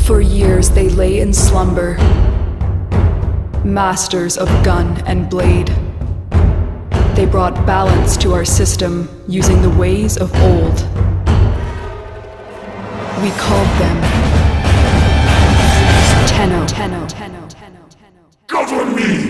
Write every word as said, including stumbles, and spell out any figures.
For years they lay in slumber, masters of gun and blade. They brought balance to our system using the ways of old. We called them Tenno. Tenno. Tenno. Tenno. Govern me!